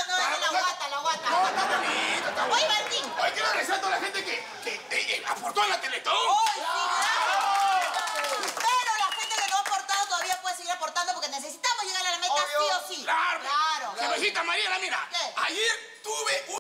no, la guata. No, está bonito, está bonito. Oye, Martín. Hoy quiero agradecer a toda la gente que aportó en la Teletón. ¡Ay, sí, gracias! Pero la gente que no ha aportado todavía puede seguir aportando porque necesitamos llegar a la meta sí o sí. Claro. Claro. Jefecita Mariela, mira. ¿Qué? Ayer tuve